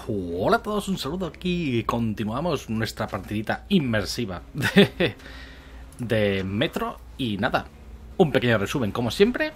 Hola a todos, un saludo aquí y continuamos nuestra partidita inmersiva de Metro y nada, un pequeño resumen como siempre.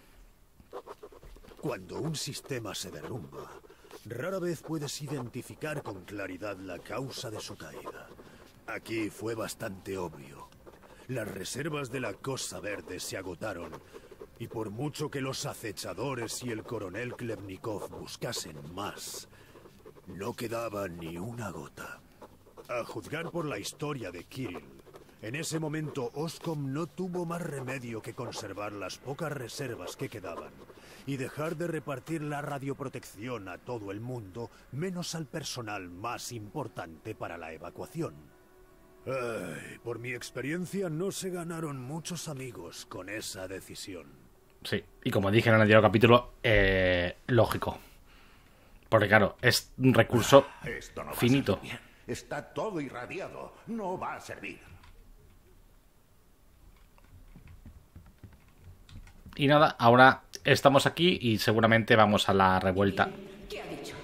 Cuando un sistema se derrumba, rara vez puedes identificar con claridad la causa de su caída. Aquí fue bastante obvio. Las reservas de la Cosa Verde se agotaron, y por mucho que los acechadores y el coronel Klebnikov buscasen más, no quedaba ni una gota. A juzgar por la historia de Kirill, en ese momento Oscom no tuvo más remedio que conservar las pocas reservas que quedaban y dejar de repartir la radioprotección a todo el mundo, menos al personal más importante para la evacuación. Ay, por mi experiencia no se ganaron muchos amigos con esa decisión. Sí, y como dije en el anterior capítulo, lógico. Porque claro, es un recurso Esto no va finito. a servir bien. Está todo irradiado. No va a servir. Y nada, ahora estamos aquí y seguramente vamos a la revuelta. ¿Qué ha dicho?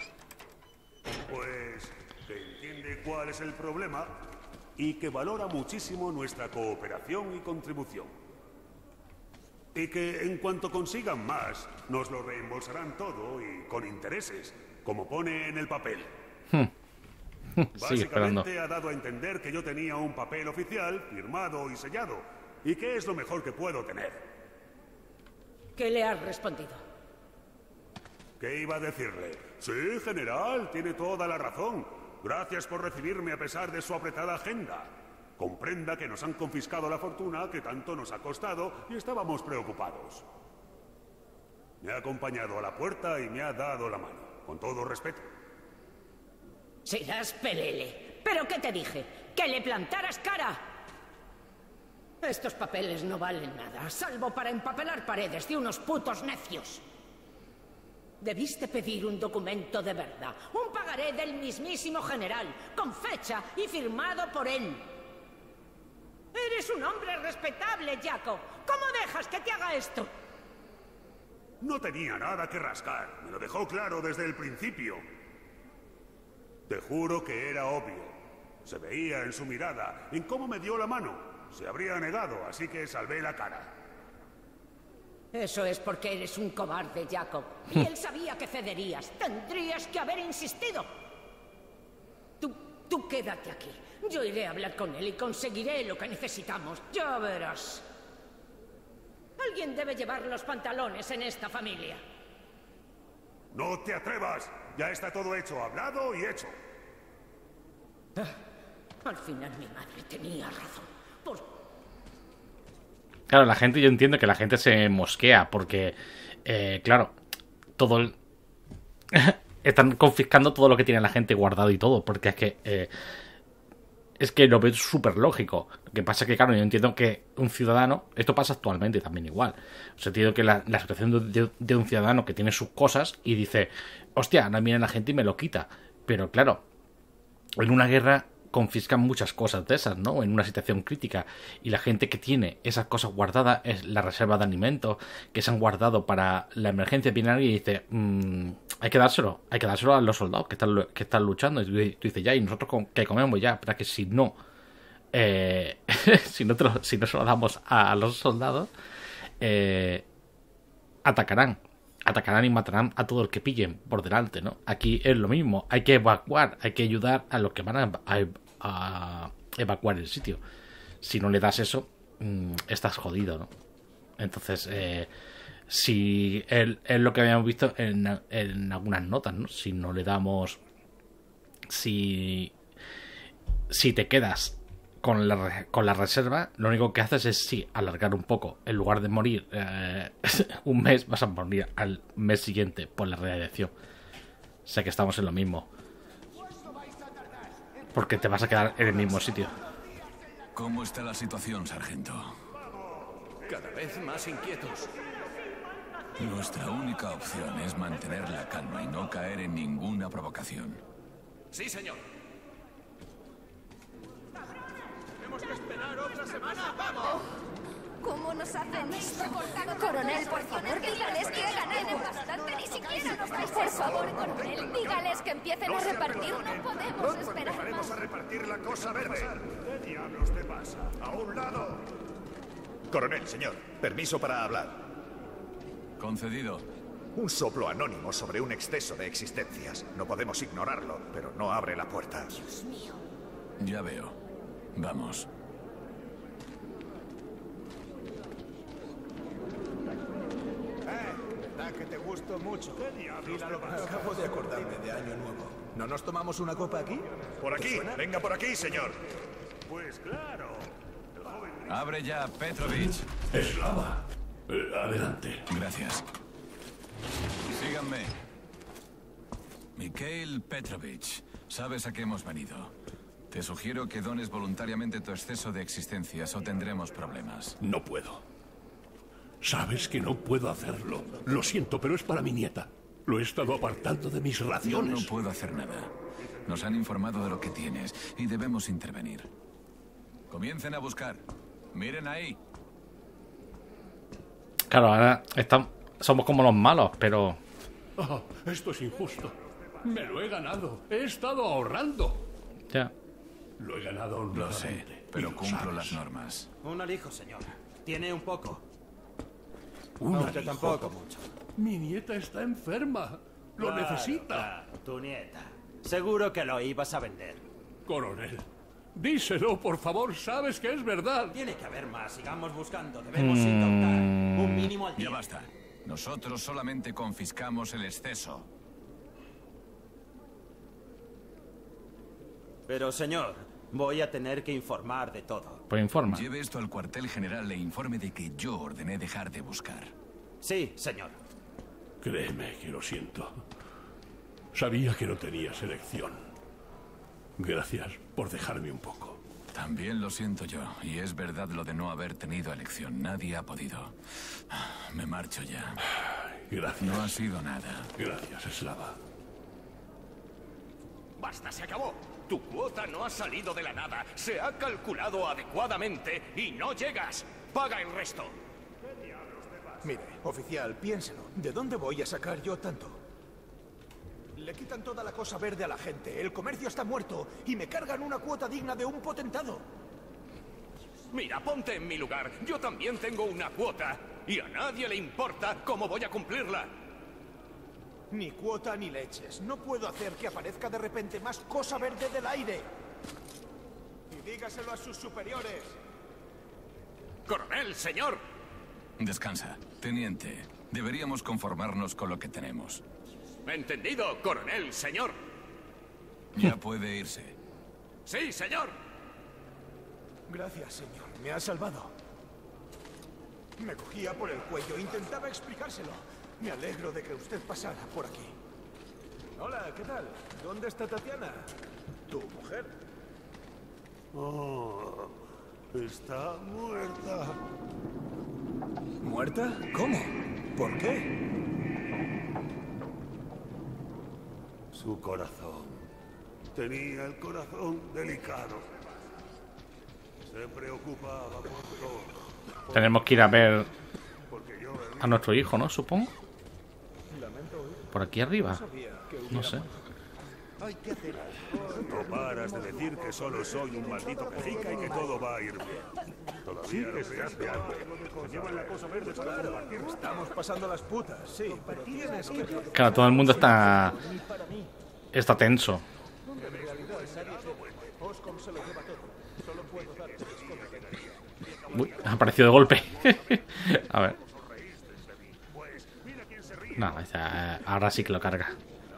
Pues que entiende cuál es el problema y que valora muchísimo nuestra cooperación y contribución. Y que en cuanto consigan más, nos lo reembolsarán todo y con intereses, como pone en el papel. Sigue esperando. Básicamente ha dado a entender que yo tenía un papel oficial, firmado y sellado, y que es lo mejor que puedo tener. ¿Qué le has respondido? ¿Qué iba a decirle? Sí, general, tiene toda la razón. Gracias por recibirme a pesar de su apretada agenda. Comprenda que nos han confiscado la fortuna que tanto nos ha costado y estábamos preocupados. Me ha acompañado a la puerta y me ha dado la mano, con todo respeto. Serás pelele. ¿Pero qué te dije? ¡Que le plantaras cara! Estos papeles no valen nada, salvo para empapelar paredes de unos putos necios. Debiste pedir un documento de verdad, un pagaré del mismísimo general, con fecha y firmado por él. Eres un hombre respetable, Jacob. ¿Cómo dejas que te haga esto? No tenía nada que rascar, me lo dejó claro desde el principio. Te juro que era obvio. Se veía en su mirada, en cómo me dio la mano. Se habría negado, así que salvé la cara. Eso es porque eres un cobarde, Jacob. Y él sabía que cederías. Tendrías que haber insistido. Tú quédate aquí. Yo iré a hablar con él y conseguiré lo que necesitamos. Ya verás. Alguien debe llevar los pantalones en esta familia. ¡No te atrevas! Ya está todo hecho, hablado y hecho. Al final mi madre tenía razón. Claro, la gente, yo entiendo que la gente se mosquea porque, claro, todo el... están confiscando todo lo que tiene la gente guardado y todo, porque es que lo veo súper lógico. Lo que pasa es que, claro, yo entiendo que un ciudadano, esto pasa actualmente también igual, o sea, entiendo que la situación de un ciudadano que tiene sus cosas y dice, hostia, ahora viene la gente y me lo quita, pero claro, en una guerra confiscan muchas cosas de esas, ¿no? En una situación crítica. Y la gente que tiene esas cosas guardadas, es la reserva de alimentos que se han guardado para la emergencia, viene alguien y dice, hay que dárselo a los soldados que están luchando. Y tú dices, ya, ¿y nosotros qué comemos ya? Para que si no, si no se lo damos a los soldados, atacarán y matarán a todo el que pillen por delante, ¿no? Aquí es lo mismo, hay que evacuar, hay que ayudar a los que van a evacuar el sitio. Si no le das eso, estás jodido, ¿no? Entonces, si es lo que habíamos visto en algunas notas, ¿no? Si no le damos... Si te quedas con la reserva, lo único que haces es, sí, alargar un poco. En lugar de morir un mes, vas a morir al mes siguiente por la radiación. O sea que estamos en lo mismo. Porque te vas a quedar en el mismo sitio. ¿Cómo está la situación, sargento? Cada vez más inquietos. Nuestra única opción es mantener la calma y no caer en ninguna provocación. Sí, señor. Tenemos que esperar otra semana. ¡Vamos! ¿Cómo nos hacen esto? Coronel, por favor, dígales que ha ganado bastante. Ni siquiera nos dais. Por favor, coronel, dígales que que empiecen a repartir. No podemos esperar Empezaremos más. a repartir la cosa verde. ¿Qué diablos te pasa? ¡A un lado! Coronel, señor, permiso para hablar. Concedido. Un soplo anónimo sobre un exceso de existencias. No podemos ignorarlo, pero no abre la puerta. Dios mío. Ya veo. Vamos. ¿Verdad que te gustó mucho? ¿Qué diablos te pasa? Acabo de acordarme de Año Nuevo. ¿No nos tomamos una copa aquí? Por aquí, venga por aquí, señor. Pues claro. El joven Abre ya, Petrovich. Eslava. Adelante. Gracias. Síganme. Mikhail Petrovich, sabes a qué hemos venido. Te sugiero que dones voluntariamente tu exceso de existencias o tendremos problemas. No puedo. Sabes que no puedo hacerlo. Lo siento, pero es para mi nieta. Lo he estado apartando de mis Yo raciones. no puedo hacer nada. Nos han informado de lo que tienes y debemos intervenir. Comiencen a buscar. Miren ahí. Claro, ahora somos como los malos, pero... Ah, esto es injusto. Me lo he ganado. He estado ahorrando. Ya. Lo he ganado Lo sé, honradamente. pero Y lo cumplo sabes. las normas. Un alijo, señor. Tiene un poco. Un Aunque alijo. tampoco mucho. Mi nieta está enferma. Lo Claro, necesita. claro, tu nieta. Seguro que lo ibas a vender. Coronel, díselo, por favor. Sabes que es verdad. Tiene que haber más. Sigamos buscando. Debemos intentar. Un mínimo al día. Ya basta. Nosotros solamente confiscamos el exceso. Pero, señor, voy a tener que informar de todo. Pues informa. Lleve esto al cuartel general e informe de que yo ordené dejar de buscar. Sí, señor. Créeme que lo siento. Sabía que no tenías elección. Gracias por dejarme un poco. También lo siento yo, y es verdad lo de no haber tenido elección. Nadie ha podido. Me marcho ya. Gracias. No ha sido nada. Gracias, Eslava. Basta, se acabó. Tu cuota no ha salido de la nada. Se ha calculado adecuadamente y no llegas. Paga el resto. Mire, oficial, piénselo. ¿De dónde voy a sacar yo tanto? Le quitan toda la cosa verde a la gente. El comercio está muerto y me cargan una cuota digna de un potentado. Mira, ponte en mi lugar. Yo también tengo una cuota. Y a nadie le importa cómo voy a cumplirla. Ni cuota ni leches. No puedo hacer que aparezca de repente más cosa verde del aire. Y dígaselo a sus superiores. Coronel, señor. Descansa. Teniente, deberíamos conformarnos con lo que tenemos. ¿Entendido, coronel, señor? Ya puede irse. Sí, señor. Gracias, señor. Me ha salvado. Me cogía por el cuello. Intentaba explicárselo. Me alegro de que usted pasara por aquí. Hola, ¿qué tal? ¿Dónde está Tatiana? ¿Tu mujer? Oh, está muerta. ¿Muerta? ¿Cómo? ¿Por qué? Su corazón. Tenía el corazón delicado. Se preocupaba por todo. Tenemos que ir a ver Porque yo a nuestro hijo, ¿no? Supongo. Por aquí arriba. No sé. no paras de decir que solo soy un maldito quejica y que todo va a ir bien. Todavía no creaste algo. Se llevan la cosa verde para compartir. Estamos pasando las putas, sí, pero tienes que... Claro, todo el mundo está tenso. Uy, ha aparecido de golpe. A ver. No, ahora sí que lo carga.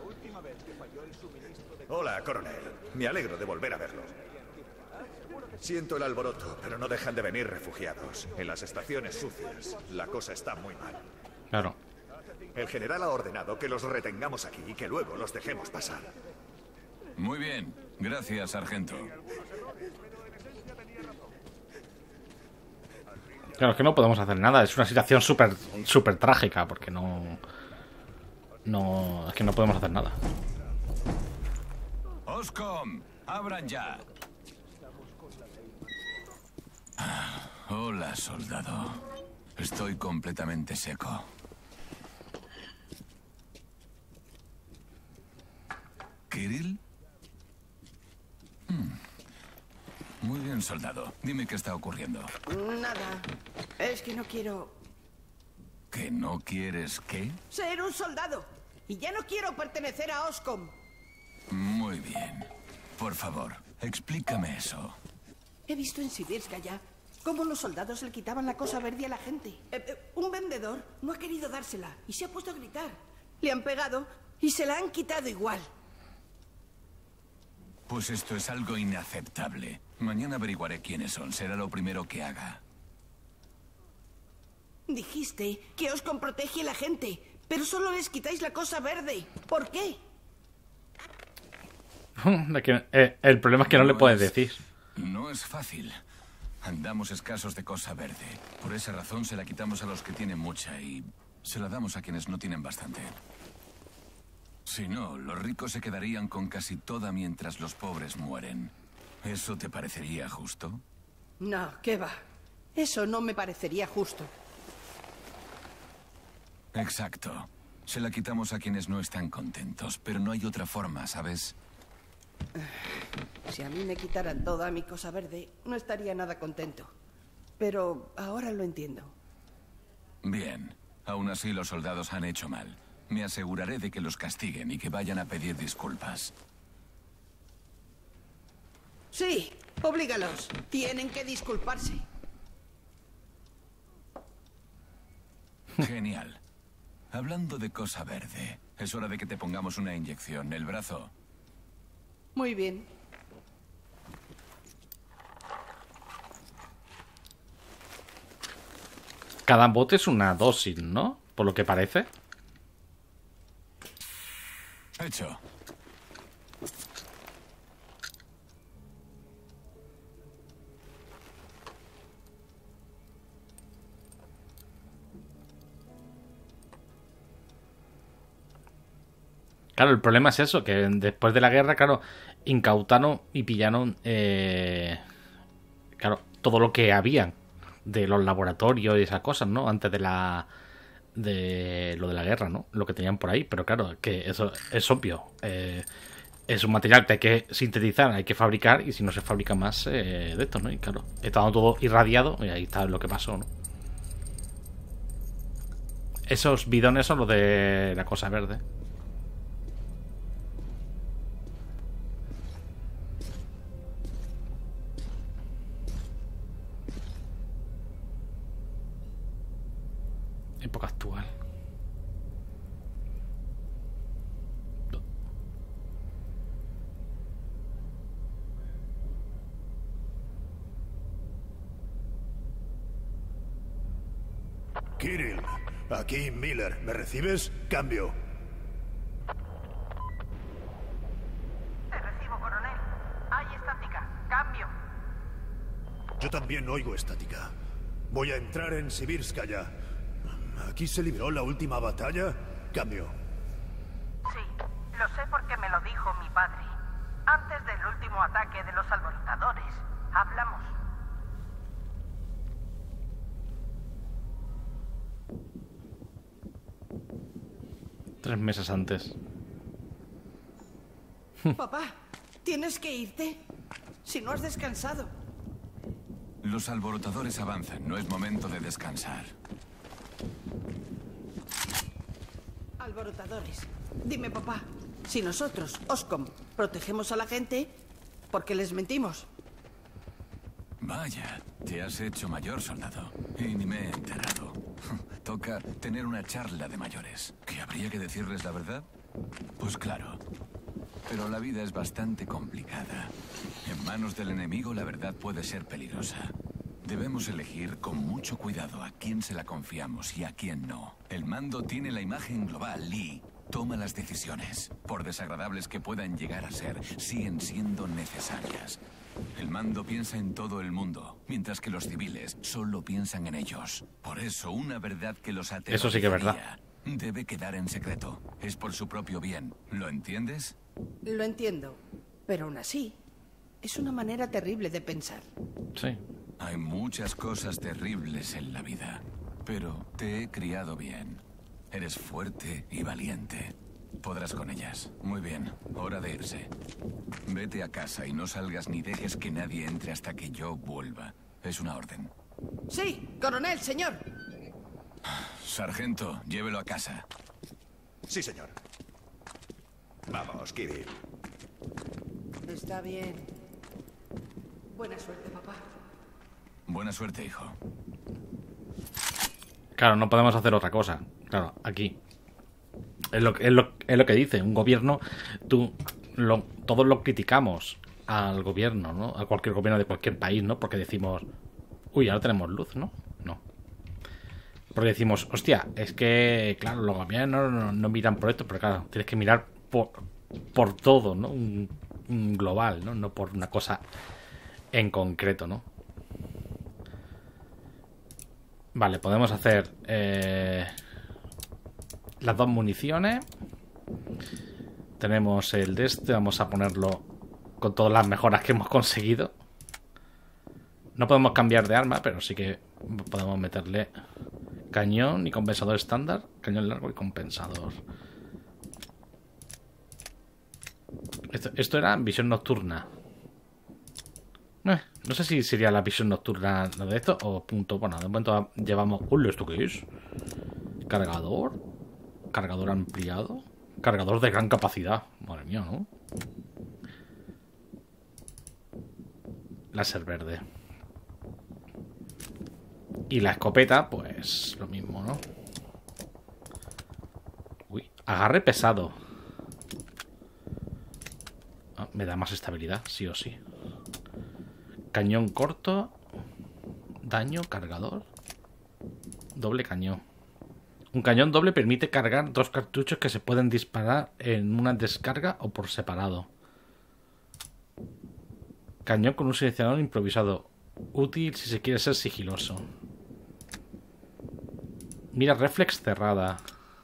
Hola, coronel. Me alegro de volver a verlo. Siento el alboroto, pero no dejan de venir refugiados. En las estaciones sucias, la cosa está muy mal. Claro. El general ha ordenado que los retengamos aquí y que luego los dejemos pasar. Muy bien. Gracias, sargento. Claro, es que no podemos hacer nada. Es una situación súper trágica, porque es que no podemos hacer nada. Oscom, abran ya. Hola, soldado. Estoy completamente seco. ¿Kirill? Muy bien, soldado. Dime qué está ocurriendo. Nada. Es que no quiero... ¿Que no quieres qué? ser un soldado. Y ya no quiero pertenecer a Oscom. Muy bien. Por favor, explícame eso. He visto en Sibirskaya cómo los soldados le quitaban la cosa verde a la gente. Un vendedor no ha querido dársela y se ha puesto a gritar. Le han pegado y se la han quitado igual. Pues esto es algo inaceptable. Mañana averiguaré quiénes son. Será lo primero que haga. Dijiste que Oscom protege a la gente, pero solo les quitáis la cosa verde. ¿Por qué? El problema es que no le puedes decir. No es fácil. Andamos escasos de cosa verde. Por esa razón se la quitamos a los que tienen mucha y se la damos a quienes no tienen bastante. Si no, los ricos se quedarían con casi toda mientras los pobres mueren. ¿Eso te parecería justo? No, ¿qué va? Eso no me parecería justo. Exacto. Se la quitamos a quienes no están contentos, pero no hay otra forma, ¿sabes? Si a mí me quitaran toda mi cosa verde, no estaría nada contento. Pero ahora lo entiendo. Bien. Aún así, los soldados han hecho mal. Me aseguraré de que los castiguen y que vayan a pedir disculpas. Sí, oblígalos. Tienen que disculparse. Genial. Hablando de cosa verde, es hora de que te pongamos una inyección. ¿El brazo? Muy bien. Cada bote es una dosis, ¿no? Por lo que parece. Hecho. Claro, el problema es eso, que después de la guerra, claro, incautaron y pillaron, claro, todo lo que había de los laboratorios y esas cosas, ¿no? Antes de lo de la guerra, ¿no? Lo que tenían por ahí, pero claro, que eso es obvio. Es un material que hay que sintetizar, hay que fabricar, y si no se fabrica más de esto, ¿no? Y claro, estaba todo irradiado y ahí está lo que pasó, ¿no? Esos bidones son los de la cosa verde. Época actual. Kirill, aquí Miller. ¿Me recibes? Cambio. Te recibo, coronel. Hay estática. Cambio. Yo también oigo estática. Voy a entrar en Sibirskaya. ¿Aquí se libró la última batalla? Cambio. Sí, lo sé porque me lo dijo mi padre. Antes del último ataque de los alborotadores. Hablamos. Tres meses antes. Papá, ¿tienes que irte? Si no has descansado. Los alborotadores avanzan. No es momento de descansar. Alborotadores. Dime, papá, si nosotros, Oscom, protegemos a la gente, ¿por qué les mentimos? Vaya, te has hecho mayor, soldado. Y ni me he enterado. Toca tener una charla de mayores. ¿Que habría que decirles la verdad? Pues claro. Pero la vida es bastante complicada. En manos del enemigo la verdad puede ser peligrosa. Debemos elegir con mucho cuidado a quién se la confiamos y a quién no. El mando tiene la imagen global y toma las decisiones. Por desagradables que puedan llegar a ser, siguen siendo necesarias. El mando piensa en todo el mundo, mientras que los civiles solo piensan en ellos. Por eso, una verdad que los aterrorizaría Eso sí que es verdad. debe quedar en secreto. Es por su propio bien. ¿Lo entiendes? Lo entiendo, pero aún así, es una manera terrible de pensar. Sí. Hay muchas cosas terribles en la vida, pero te he criado bien. Eres fuerte y valiente. podrás con ellas. Muy bien, hora de irse. Vete a casa y no salgas ni dejes que nadie entre hasta que yo vuelva. Es una orden. Sí, coronel, señor. Sargento, llévelo a casa. Sí, señor. Vamos, Kiri. Está bien. Buena suerte, papá. Buena suerte, hijo. Claro, no podemos hacer otra cosa. Claro, aquí. Es lo que dice. Un gobierno, todos lo criticamos al gobierno, ¿no? A cualquier gobierno de cualquier país, ¿no? Porque decimos, uy, ahora tenemos luz, ¿no? No. Porque decimos, hostia, es que, claro, los gobiernos no miran por esto, pero claro, tienes que mirar por todo, ¿no? Un global, ¿no? No por una cosa en concreto, ¿no? Vale, podemos hacer las 2 municiones. Tenemos el de este, vamos a ponerlo con todas las mejoras que hemos conseguido. No podemos cambiar de arma, pero sí que podemos meterle cañón y compensador estándar, cañón largo y compensador. Esto era visión nocturna. No sé si sería la visión nocturna de esto o punto. Bueno, de momento llevamos... Uy, ¿esto qué es? Cargador. Cargador ampliado. Cargador de gran capacidad. Madre mía, ¿no? Láser verde. Y la escopeta, pues lo mismo, ¿no? Uy, agarre pesado. Ah, me da más estabilidad, sí o sí. Cañón corto. Daño, cargador. Doble cañón. Un cañón doble permite cargar 2 cartuchos que se pueden disparar en una descarga o por separado. Cañón con un silenciador improvisado. Útil si se quiere ser sigiloso. Mira reflex cerrada.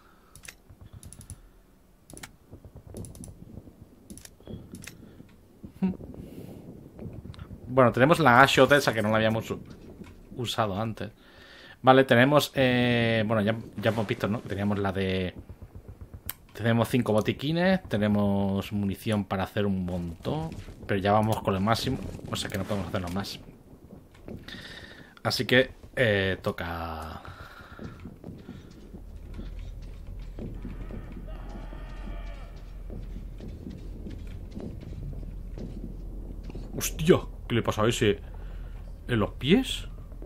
Bueno, tenemos la A-Shot esa que no la habíamos usado antes. Vale, tenemos... bueno, ya hemos visto, ¿no? Teníamos la de... Tenemos 5 botiquines. Tenemos munición para hacer un montón. Pero ya vamos con el máximo. O sea que no podemos hacerlo más. Así que toca... ¡Hostia! ¿Qué le pasa a ese? ¿En los pies?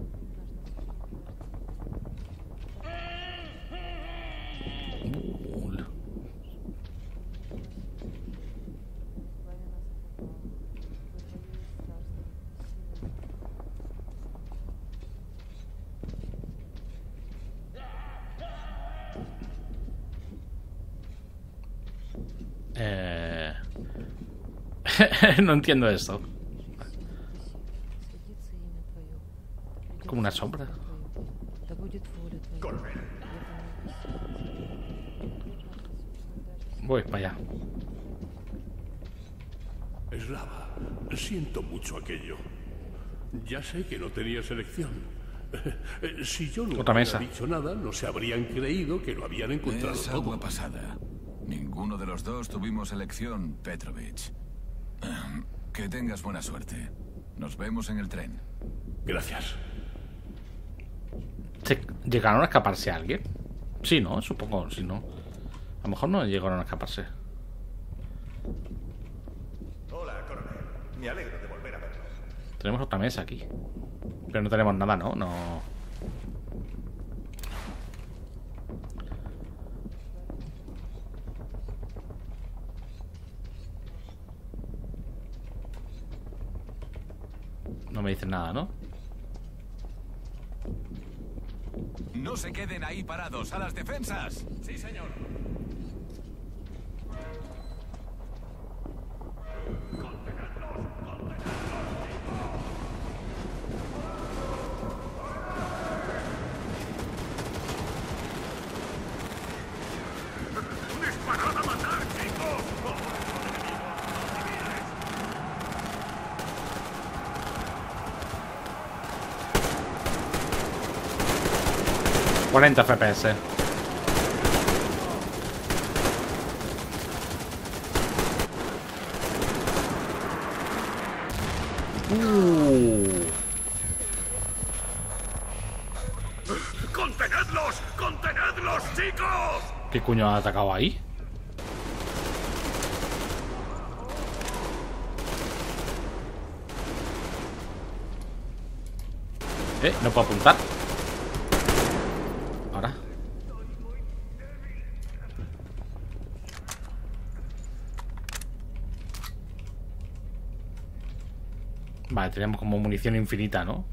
No entiendo esto. Como una sombra. Voy para allá. Slava, siento mucho aquello. Ya sé que no tenías elección. Si yo no hubiera dicho nada, no se habrían creído que lo habían encontrado todo. Es agua pasada. Ninguno de los dos tuvimos elección, Petrovich. Que tengas buena suerte. Nos vemos en el tren. Gracias. ¿Llegaron a escaparse a alguien? Sí, ¿no? Supongo, si no. A lo mejor no llegaron a escaparse. Hola, coronel. Me alegro de volver a verlo. Tenemos otra mesa aquí. Pero no tenemos nada, ¿no? No. No me dicen nada, ¿no? No se queden ahí parados, a las defensas. Sí, señor. ¡Disparad a matar, chicos! 40 FPS. ¡Contenedlos! ¡Contenedlos, chicos! ¿Qué coño ha atacado ahí? No puedo apuntar. Ahora. Vale, tenemos como munición infinita, ¿no?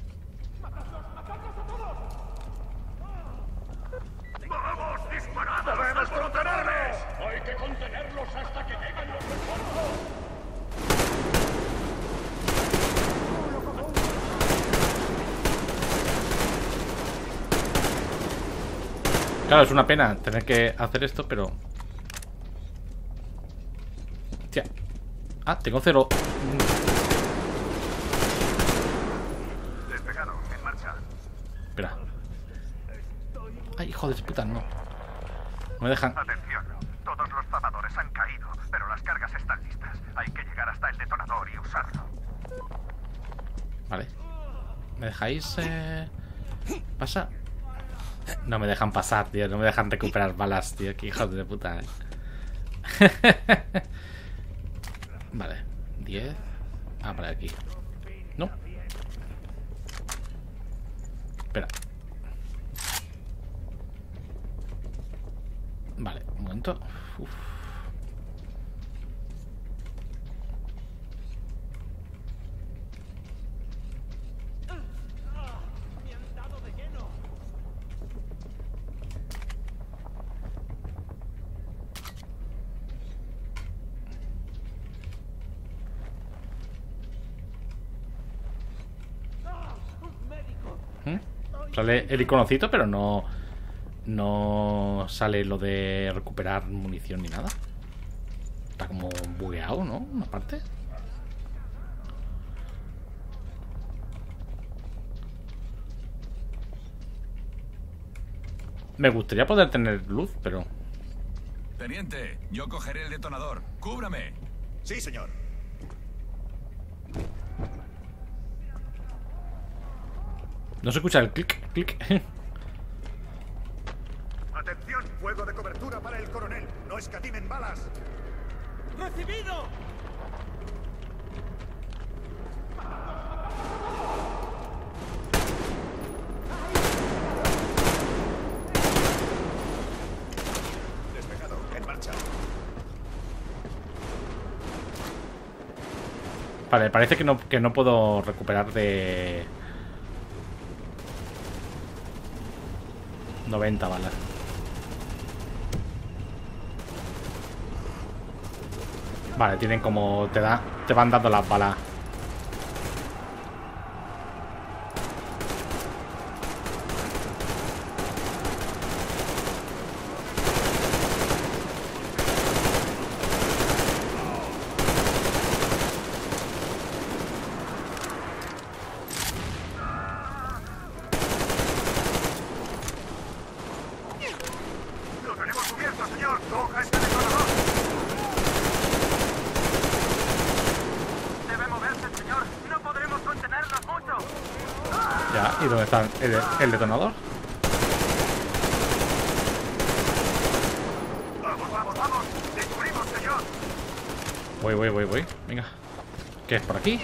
¡Vamos, disparad a los alborotadores! ¡Hay que contenerlos hasta que lleguen los refuerzos! Claro, es una pena tener que hacer esto, pero... Hostia. Ah, tengo 0. Despegado, en marcha. Espera. Ay, hijo de puta, no. No me dejan. Atención, todos los zapadores han caído, pero las cargas están listas. Hay que llegar hasta el detonador y usarlo. Vale. ¿Me dejáis pasar? No me dejan pasar, tío. No me dejan recuperar balas, tío. Qué hijos de puta, Vale. 10. Ah, para aquí. No. Espera. Vale, un momento. Uf. Sale el iconocito, pero no sale lo de recuperar munición ni nada. Está como bugueado, ¿no? Una parte. Me gustaría poder tener luz, pero... Teniente, yo cogeré el detonador. ¡Cúbrame! Sí, señor. No se escucha el clic, clic. Atención, fuego de cobertura para el coronel. No escatimen balas. ¡Recibido! Despegado, en marcha. Vale, parece que no puedo recuperar de... 90 balas. Vale, tienen como... Te van dando las balas. ¿Y dónde está el detonador? ¡Vamos, vamos, vamos! ¡Descubrimos, señor! Voy. Venga. ¿Qué es por aquí?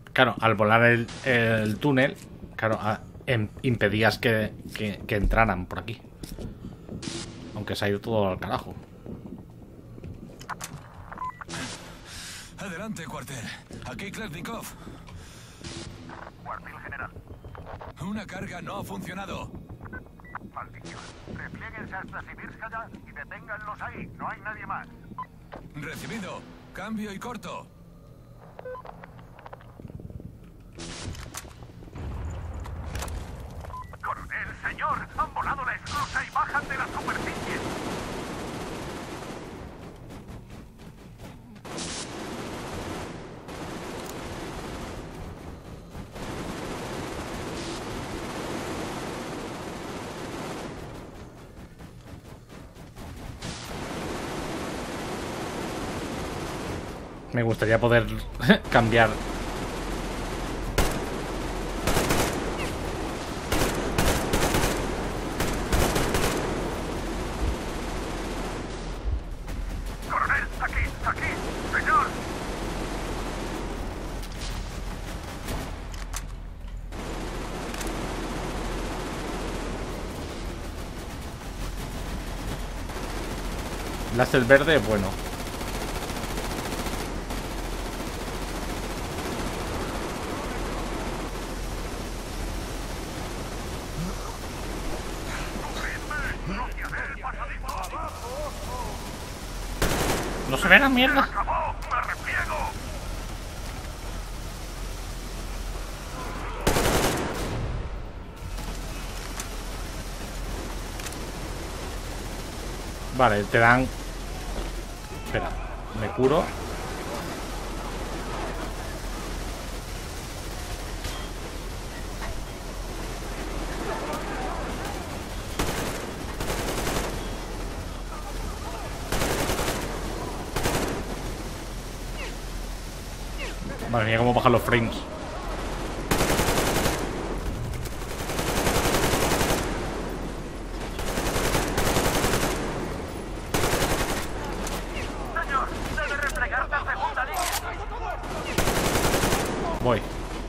claro, al volar el túnel, claro, impedías que entraran por aquí. Aunque se ha ido todo al carajo. Adelante, cuartel. Aquí Klesnikov. Cuartel general. Una carga no ha funcionado. Maldición. Replieguense hasta Sibirskaya y deténganlos ahí. No hay nadie más. Recibido. Cambio y corto. Coronel, señor, han volado la esclusa y bajan de la superficie. Me gustaría poder cambiar. Coronel, aquí, señor. Láser verde, bueno. No se ve la mierda. Vale, te dan. Espera, me curo. Madre mía, cómo bajan los frames. Señor, debe replegarse a segunda línea. Voy.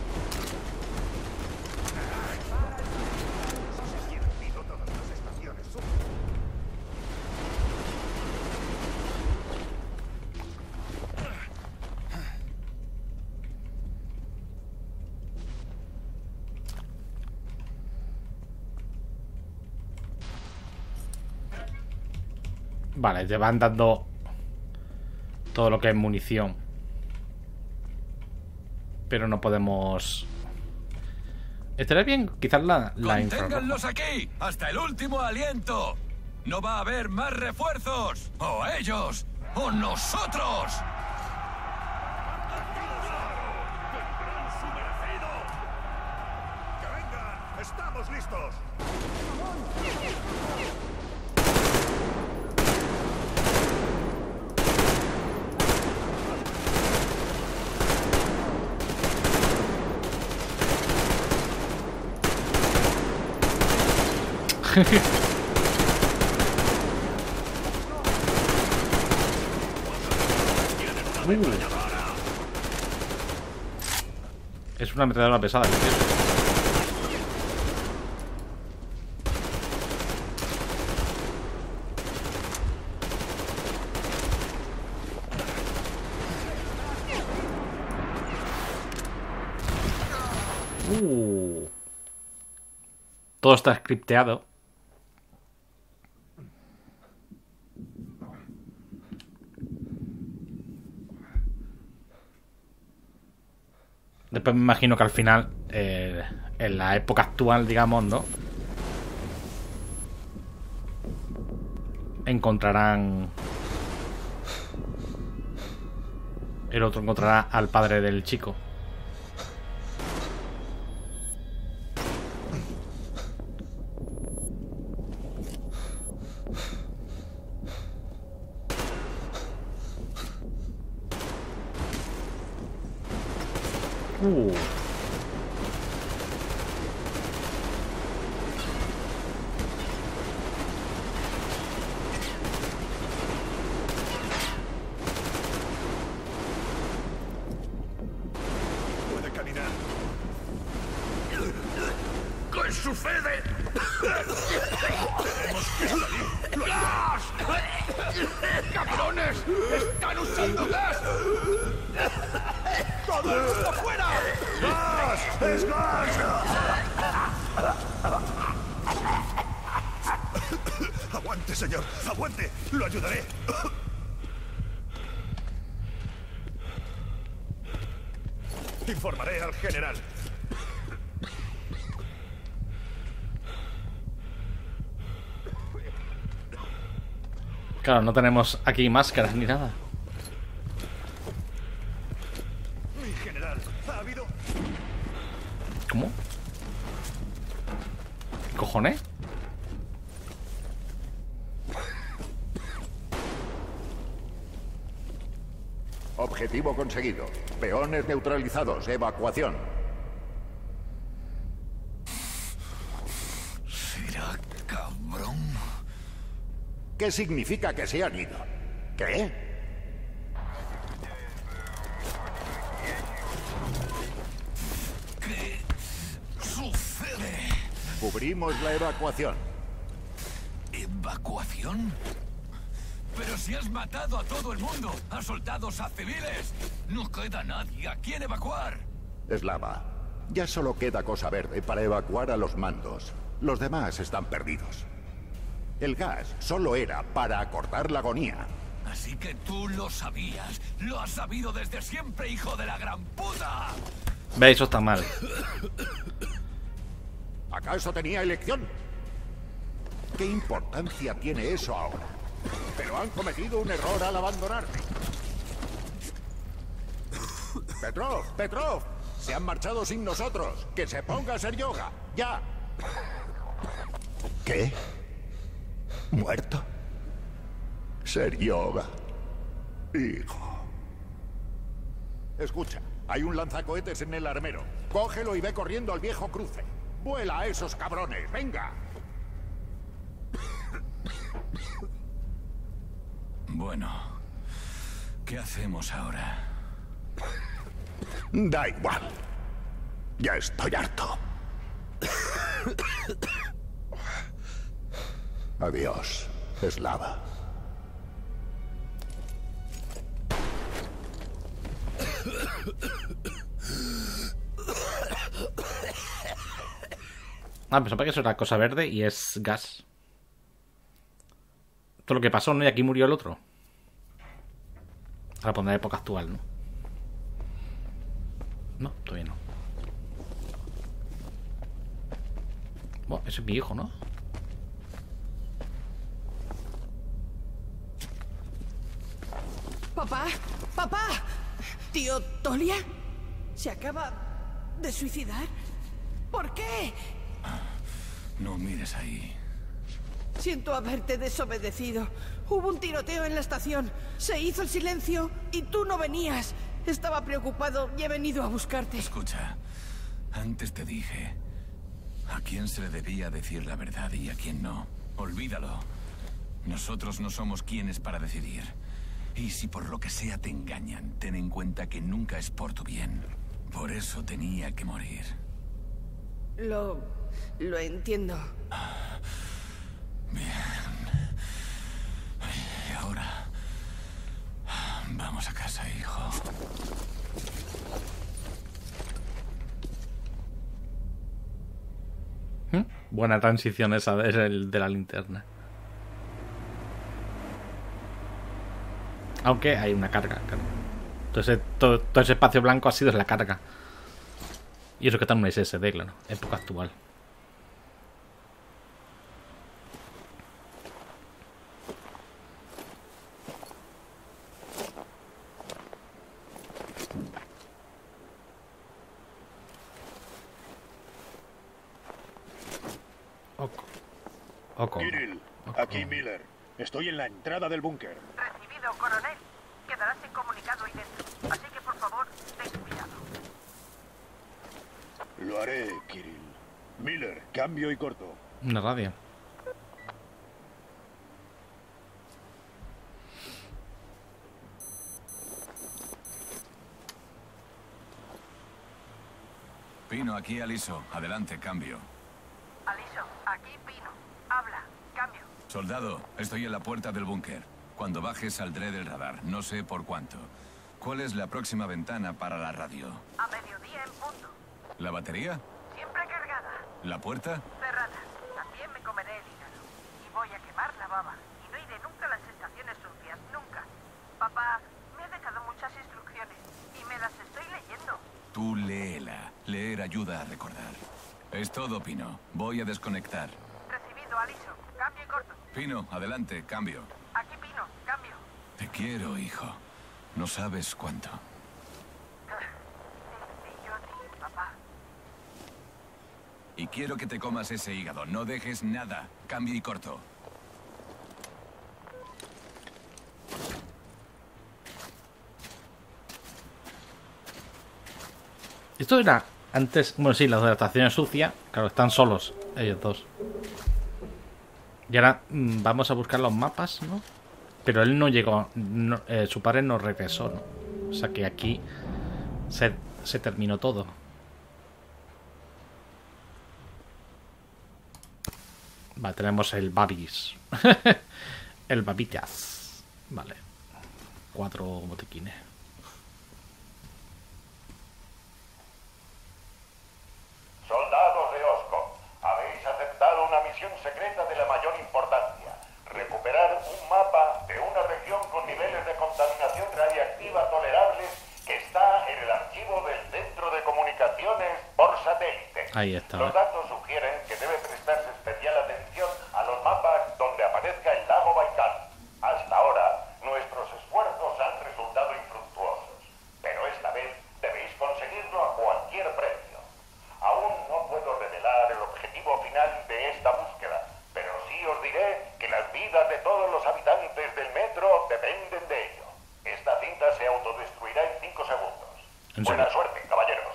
Vale, te van dando todo lo que es munición. Pero no podemos. Estaría bien quizás la infrarroja. ¡Conténganlos aquí! ¡Hasta el último aliento! ¡No va a haber más refuerzos! ¡O ellos! ¡O nosotros! ¡Que vengan! ¡Estamos listos! Es una ametralladora pesada, ¿sí? Todo está scripteado. Después me imagino que al final, en la época actual, digamos, ¿no? Encontrarán... El otro encontrará al padre del chico. Puede caminar sucede? ¡Tenemos que salir! ¡Gas! ¡Cabrones! ¡Están usando gas! ¡Todo el mundo fuera! ¡Gas! ¡Es gas! Aguante, señor. Aguante. Lo ayudaré. Informaré al general. Claro, no tenemos aquí máscaras ni nada. Mi general, ¿ha habido? ¿Cómo? ¿Qué cojones? Objetivo conseguido. Peones neutralizados. Evacuación. ¿Será cabrón? ¿Qué significa que se han ido? ¿Qué? ¿Qué sucede? Cubrimos la evacuación. ¿Evacuación? Pero si has matado a todo el mundo, a soldados, a civiles. No queda nadie a quien evacuar. Eslava, ya solo queda Cosa Verde para evacuar a los mandos. Los demás están perdidos. El gas solo era para acortar la agonía. Así que tú lo sabías. Lo has sabido desde siempre, hijo de la gran puta. Ve, eso está mal. ¿Acaso tenía elección? ¿Qué importancia tiene eso ahora? Pero han cometido un error al abandonarme. Petrov, se han marchado sin nosotros. Que se ponga a hacer yoga, ya. ¿Qué? ¿Muerto? Ser yoga. Hijo. Escucha, hay un lanzacohetes en el armero. Cógelo y ve corriendo al viejo cruce. Vuela a esos cabrones, venga. Bueno, ¿qué hacemos ahora? Da igual. Ya estoy harto. Adiós, Eslava. Ah, pensaba que eso era Cosa Verde y es gas. Todo lo que pasó, ¿no? Y aquí murió el otro. Ahora pondrá época actual, ¿no? No, todavía no. Bueno, ese es mi hijo, ¿no? Papá, papá. Tío Tolia se acaba de suicidar. ¿Por qué? No mires ahí. Siento haberte desobedecido. Hubo un tiroteo en la estación. Se hizo el silencio y tú no venías. Estaba preocupado y he venido a buscarte. Escucha, antes te dije a quién se le debía decir la verdad y a quién no. Olvídalo. Nosotros no somos quienes para decidir. Y si por lo que sea te engañan, ten en cuenta que nunca es por tu bien. Por eso tenía que morir. Lo entiendo. Bien. Y ahora vamos a casa, hijo. Buena transición esa, es el de la linterna. Aunque hay una carga, claro. Entonces todo ese espacio blanco ha sido la carga. Y eso que está en un SSD, claro. Época actual. Kirill, aquí Miller. Estoy en la entrada del búnker. Recibido, coronel. Quedarás incomunicado ahí dentro. Así que, por favor, ten cuidado. Lo haré, Kirill. Miller, cambio y corto. Una radio. Pino, aquí Aliso. Adelante, cambio. Aliso, aquí Pino. Habla. Cambio. Soldado, estoy en la puerta del búnker. Cuando bajes saldré del radar. No sé por cuánto. ¿Cuál es la próxima ventana para la radio? A mediodía en punto. ¿La batería? Siempre cargada. ¿La puerta? Cerrada. También me comeré el hígado. Y voy a quemar la baba. Y no iré nunca a las estaciones sucias. Nunca. Papá, me has dejado muchas instrucciones. Y me las estoy leyendo. Tú léela. Leer ayuda a recordar. Es todo, Pino. Voy a desconectar. Recibido, Aliso. Cambio y corto. Pino, adelante, cambio. Aquí Pino. Cambio. Te quiero, hijo. No sabes cuánto. Y yo a ti, papá. Y quiero que te comas ese hígado. No dejes nada. Cambio y corto. Esto era antes... Bueno, sí, las de la estación sucia. Claro, están solos ellos dos. Y ahora vamos a buscar los mapas, ¿no? Pero él no llegó... No, su padre no regresó, ¿no? O sea que aquí se terminó todo. Vale, tenemos el Babis. El Babitas. Vale. 4 botiquines. Soldados de Oscorp, habéis aceptado una misión secreta de la mayor importancia. Recuperar un mapa de una región con niveles de contaminación radiactiva tolerables que está en el archivo del Centro de Comunicaciones por satélite. Ahí está. Los datos sugieren que debe prestarse especial atención a los mapas donde aparezca el lago Baikal. Hasta ahora, nuestros esfuerzos han resultado infructuosos, pero esta vez debéis conseguirlo a cualquier precio. Aún no puedo revelar el objetivo final de esta búsqueda, pero sí os diré que las vidas de todos los habitantes del metro dependen de ello. Esta cinta se autodestruirá en 5 segundos. Buena suerte, caballeros.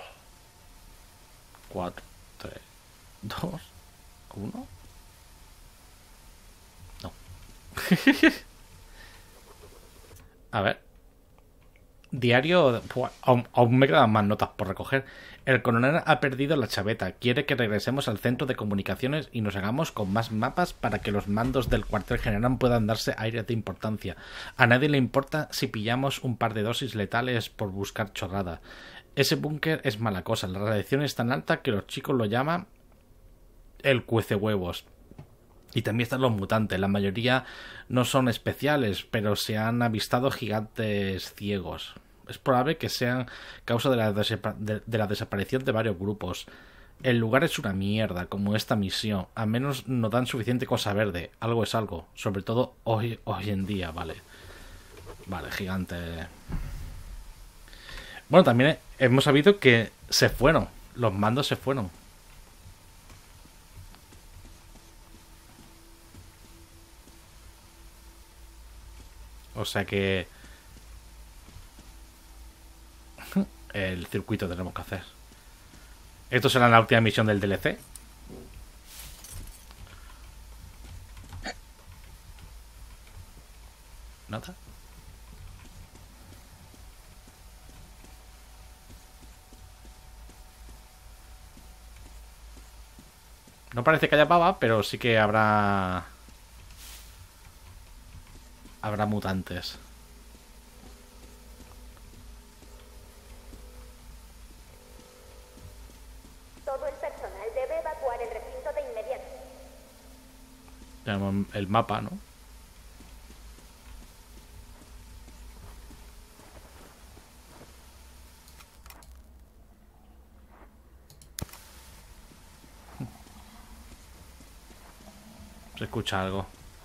4, 3, 2, 1. No. A ver. Diario... Aún me quedan más notas por recoger. El coronel ha perdido la chaveta. Quiere que regresemos al centro de comunicaciones y nos hagamos con más mapas para que los mandos del cuartel general puedan darse aire de importancia. A nadie le importa si pillamos un par de dosis letales por buscar chorrada. Ese búnker es mala cosa. La radiación es tan alta que los chicos lo llaman el cuecehuevos. Y también están los mutantes. La mayoría no son especiales, pero se han avistado gigantes ciegos. Es probable que sean causa de la desaparición de varios grupos. El lugar es una mierda, como esta misión. Al menos nos dan suficiente cosa verde. Algo es algo. Sobre todo hoy en día, vale. Vale, gigante. Bueno, también hemos sabido que se fueron. Los mandos se fueron. O sea que... el circuito tenemos que hacer. ¿Esto será la última misión del DLC? ¿Nota? No parece que haya baba, pero sí que habrá mutantes. Todo el personal debe evacuar el recinto de inmediato. Tenemos el mapa, ¿no? Se escucha algo.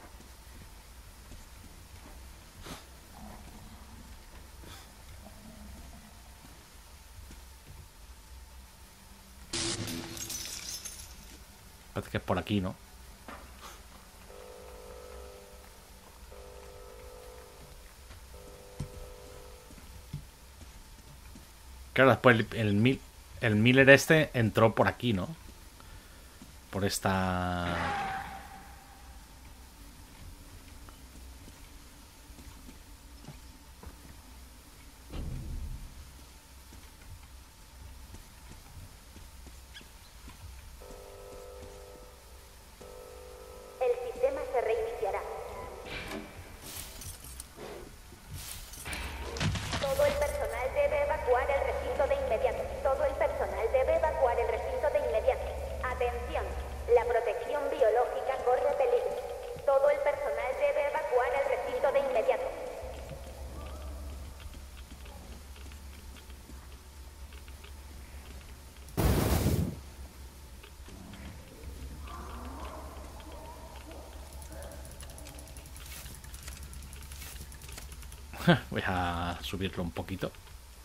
Parece que es por aquí, ¿no? Claro, después el Miller este entró por aquí, ¿no? Por esta... Voy a subirlo un poquito.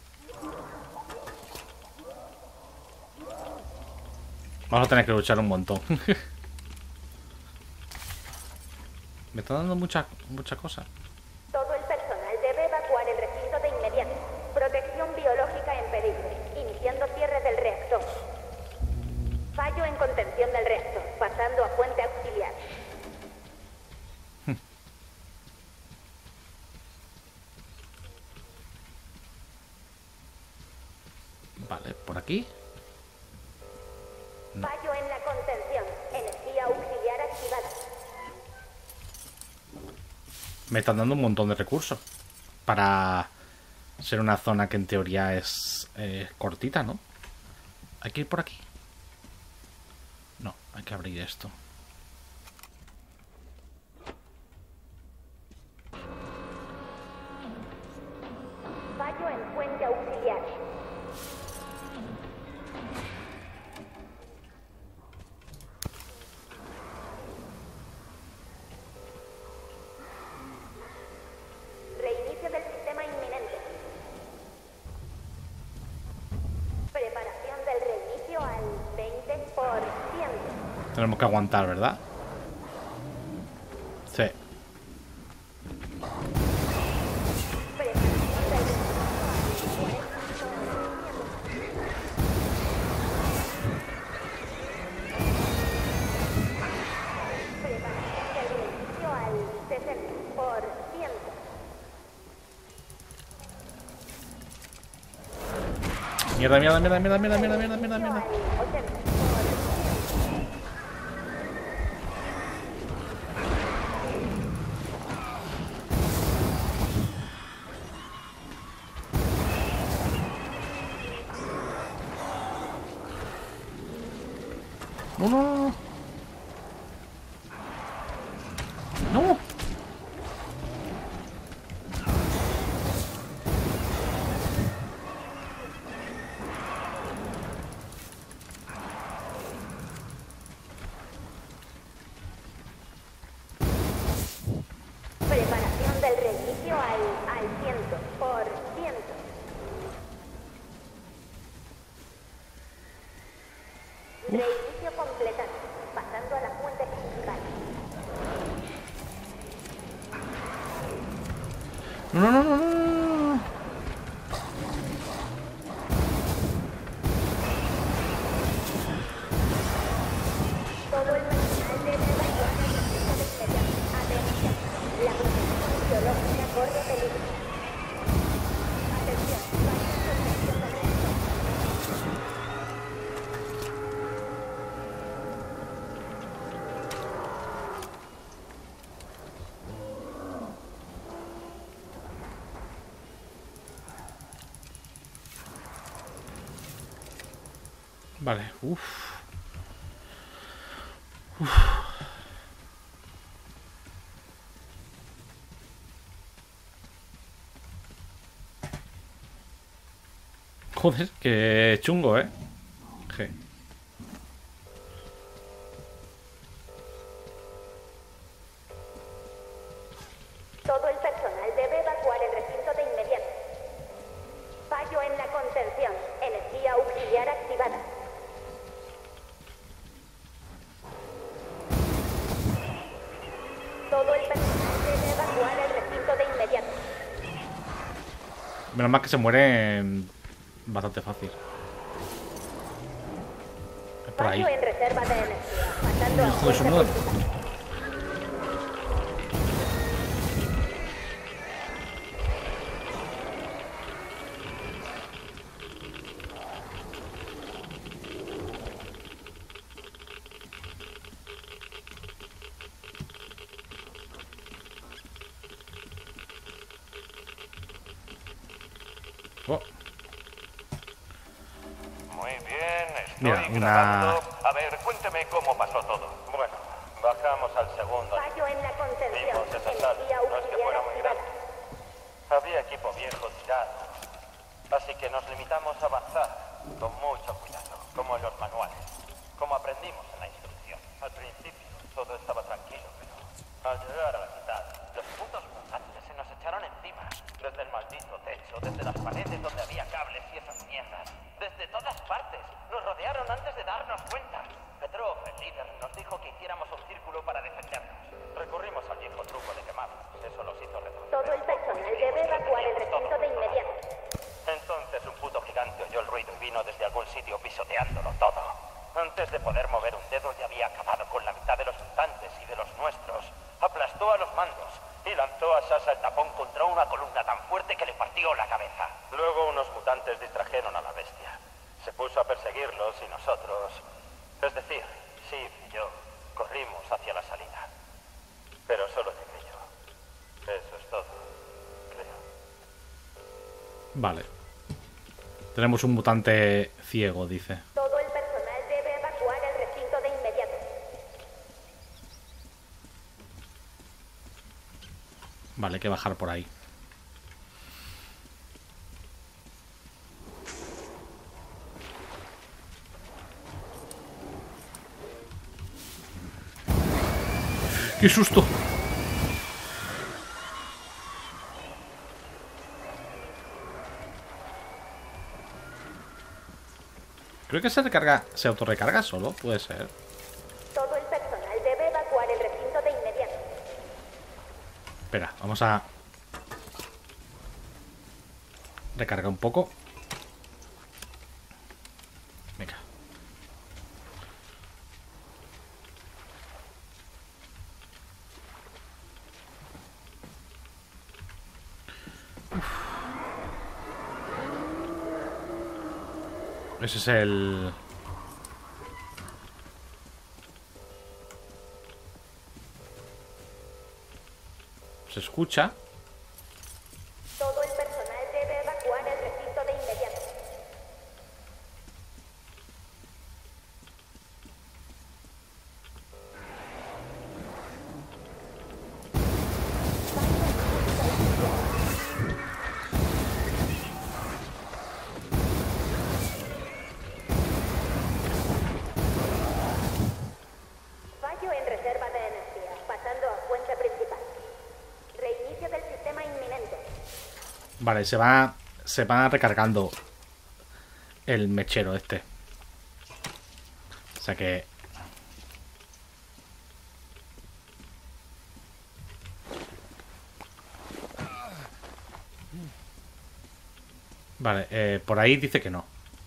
Vamos a tener que luchar un montón. Me está dando mucha cosa. Todo el personal debe evacuar el recinto de inmediato. Protección biológica en peligro. Iniciando cierre del reactor. Fallo en contención del reactor. Pasando a fuente auxiliar. Vale, por aquí. No. Fallo en la contención. Energía auxiliar activada. Me están dando un montón de recursos para ser una zona que en teoría es cortita, ¿no? ¿Hay que ir por aquí? No, hay que abrir esto. Fallo en fuente auxiliar. Reinicio del sistema inminente. Preparación del reinicio al 20%. Tenemos que aguantar, ¿verdad? Sí. Mierda, mierda, mierda, mierda, mierda, mierda, mierda, mierda, mierda. No, no, no, no. No. Preparación del reinicio al 100%. Reinicio completado. Pasando a la fuente principal. No, no, no, no, no. Todo el personal debe evacuar el recinto de inmediato. Atención. La protección biológica corre peligro. Atención. Fallo en contención del reactor. Vale, uff. Joder, qué chungo, ¿eh? G. Todo el personal debe evacuar el recinto de inmediato. Fallo en la contención. Energía auxiliar activada. Todo el personal debe evacuar el recinto de inmediato. Menos mal que se mueren bastante fácil. Es por ahí. Fallo en reserva de energía. Pasando a Hijo de su fuente madre. principal. Oh. Muy bien, estoy Mira, grabando. A ver, cuénteme cómo pasó todo. Bueno, bajamos al segundo. Fallo en la contención. Vimos esa sala. Energía No es que auxiliar fuera muy activada. grande. Había equipo viejo tirado. Así que nos limitamos a avanzar con mucho cuidado, como en los manuales, como aprendimos en la instrucción. Al principio todo estaba tranquilo, pero al llegar a la mitad, los putos mutantes se nos echaron encima. De Antes de poder mover un dedo ya había acabado con la mitad de los mutantes y de los nuestros. Aplastó a los mandos y lanzó a Sasa el tapón contra una columna tan fuerte que le partió la cabeza. Luego unos mutantes distrajeron a la bestia. Se puso a perseguirlos y nosotros, es decir, Sif y yo, corrimos hacia la salida. Pero solo llegué yo. Eso es todo, creo. Vale. Tenemos un mutante ciego, dice. Todo el personal debe evacuar el recinto de inmediato. Vale, hay que bajar por ahí. ¡Qué susto! Creo que se recarga, se autorrecarga solo, puede ser. Todo el personal debe evacuar el recinto de inmediato. Espera, vamos a recargar un poco. Venga. Ese es el... Se escucha. Todo el personal debe evacuar el recinto de inmediato. Fallo en reserva de energía, pasando a fuente principal. Reinicio del sistema inminente. Vale, se va recargando el mechero este. O sea que... Vale, por ahí dice que no.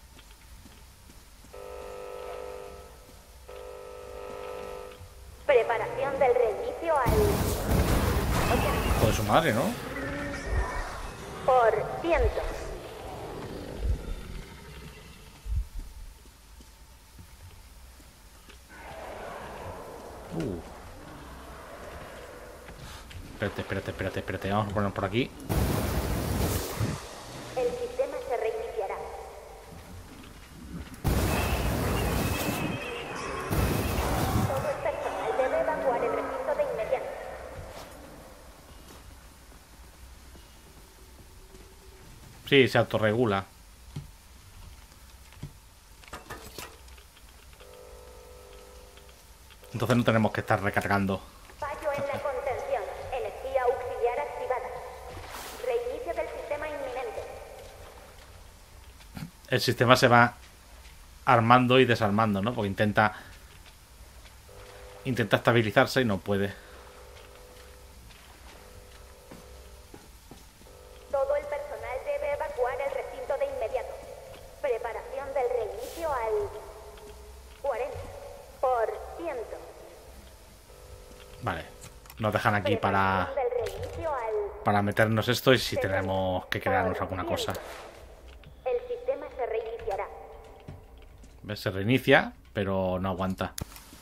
Preparación del reinicio al... Hijo de su madre, ¿no? Por ciento. Espérate. Vamos a poner por aquí. El sistema se reiniciará. Todo el personal debe evacuar el recinto de inmediato. Sí, se autorregula. Entonces no tenemos que estar recargando. Fallo en la contención. Energía auxiliar activada. Reinicio del sistema inminente. El sistema se va armando y desarmando, ¿no? Porque intenta estabilizarse y no puede. Todo el personal debe evacuar el recinto de inmediato. Preparación del reinicio al 40%. Vale. Nos dejan aquí para meternos esto y si tenemos que crearnos alguna cosa. El sistema se reiniciará. ¿Ves? Se reinicia, pero no aguanta.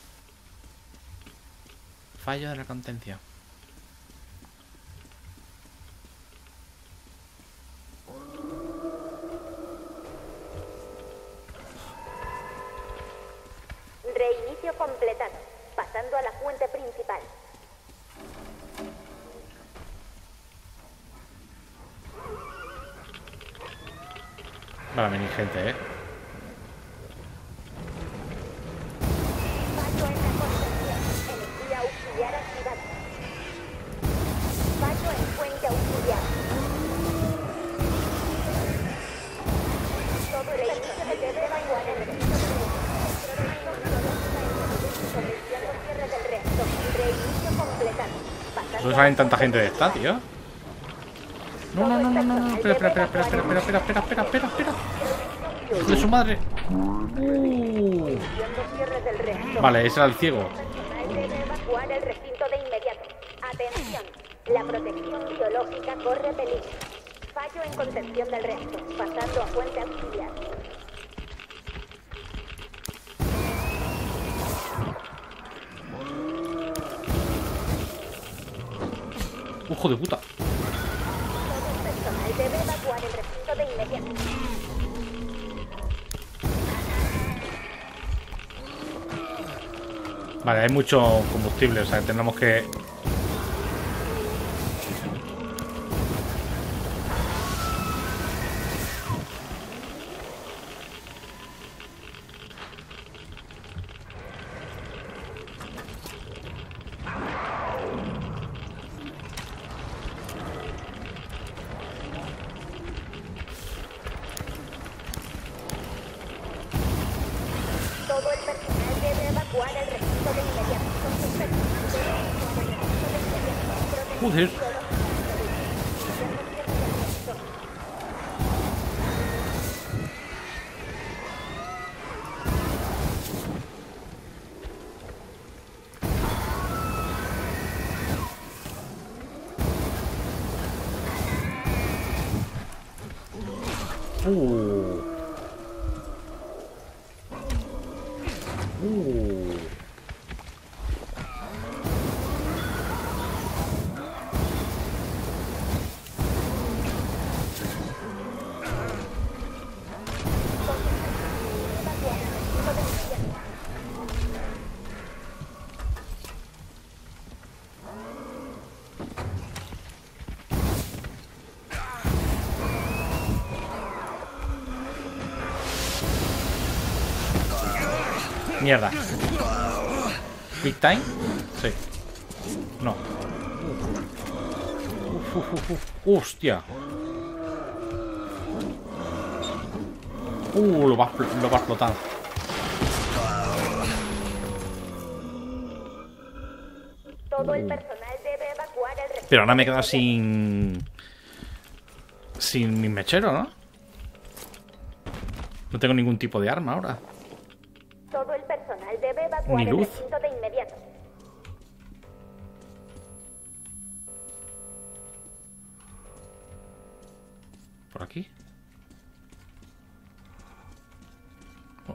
Fallo de la contención. Reinicio completado. Pasando a la fuente principal. Va a venir gente, ¿eh? Fallo en la contención. Energía auxiliar activada. Fallo en fuente auxiliar. Todo el reinicio debe evacuar el recinto de comenzando cierre del reactor. Reinicio completado. ¿No salen tanta gente de esta, tío? No. Espera. ¡De su madre! Vale, ese era el ciego. Debe evacuar el recinto de inmediato. Atención, la protección biológica corre peligro. Fallo en contención del reactor, pasando a fuente auxiliar. ¡Hijo de puta! Todo el personal debe evacuar el recinto de inmediato. Vale, hay mucho combustible, o sea, tenemos que... Todo el personal debe evacuar el recinto de inmediato. Todo el personal debe evacuar el recinto de inmediato. Joder. Mierda. ¿Big time? Sí. No. Hostia. Lo va a explotar. Todo el personal debe evacuar el recinto. Pero ahora me he quedado sin mi mechero, ¿no? No tengo ningún tipo de arma ahora. Todo el personal debe evacuar Ni el luz. recinto de inmediato. ¿Por aquí? Oh.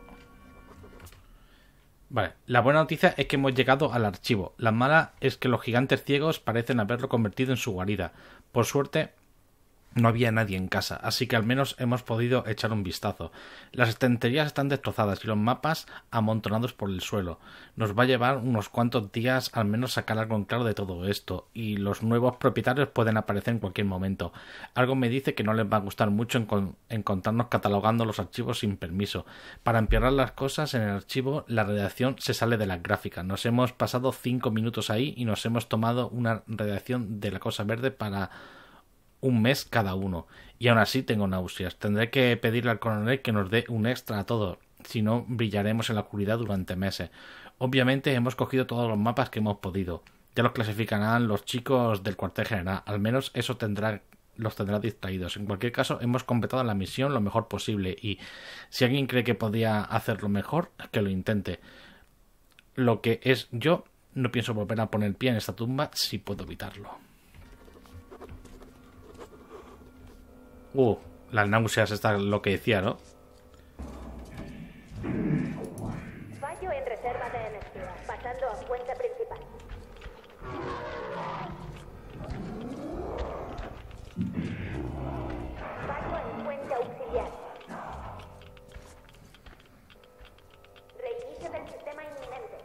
Vale, la buena noticia es que hemos llegado al archivo. La mala es que los gigantes ciegos parecen haberlo convertido en su guarida. Por suerte, no había nadie en casa, así que al menos hemos podido echar un vistazo. Las estanterías están destrozadas y los mapas amontonados por el suelo. Nos va a llevar unos cuantos días al menos sacar algo en claro de todo esto, y los nuevos propietarios pueden aparecer en cualquier momento. Algo me dice que no les va a gustar mucho encontrarnos catalogando los archivos sin permiso. Para empeorar las cosas, en el archivo la redacción se sale de las gráficas. Nos hemos pasado 5 minutos ahí y nos hemos tomado una redacción de la Cosa Verde para un mes cada uno, y aún así tengo náuseas. Tendré que pedirle al coronel que nos dé un extra a todo, si no brillaremos en la oscuridad durante meses. Obviamente hemos cogido todos los mapas que hemos podido. Ya los clasificarán los chicos del cuartel general, al menos eso los tendrá distraídos. En cualquier caso, hemos completado la misión lo mejor posible, y si alguien cree que podía hacerlo mejor, que lo intente. Lo que es yo, no pienso volver a poner pie en esta tumba si puedo evitarlo. Las náuseas, está lo que decía, ¿no? Fallo en reserva de energía, pasando a fuente principal. Fallo en fuente auxiliar. Reinicio del sistema inminente.